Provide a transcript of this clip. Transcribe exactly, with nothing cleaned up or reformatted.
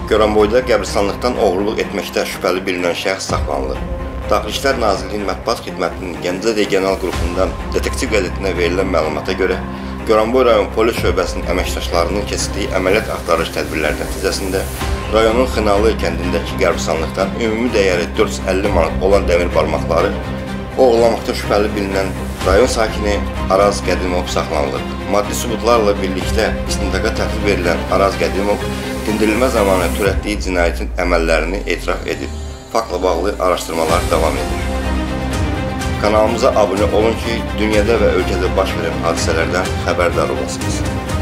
Goranboyda qəbristanlıqdan oğurluq etməkdə şübhəli bilinən şəxs saxlanılır. Daxili İşlər Nazirliyinin Mətbuat Xidmətinin Gəncə Regional qrupundan detektiv qəzetinə verilən məlumata görə, Goranboy rayon polis şöbəsinin əməkdaşlarının keçdiyi əməliyyat axtarış tədbirləri nəticəsində rayonun Xınalı kəndindəki qəbristanlıqdan ümumi dəyəri dörd yüz əlli manat olan dəmir barmaqları oğurlamaqda şübhəli bilinən rayon sakini Araz Qədimov saxlanılır. Maddi sübutlarla birlikdə istintaqa təhvil verilən Araz Qədimov dindirilmə zamanı törətdiyi cinayətin əməllərini etiraf edib. Faktla bağlı araşdırmalar davam edir. Kanalımıza abunə olun ki, dünyada və ölkədə baş verən hadisələrdən xəbərdar olasınız.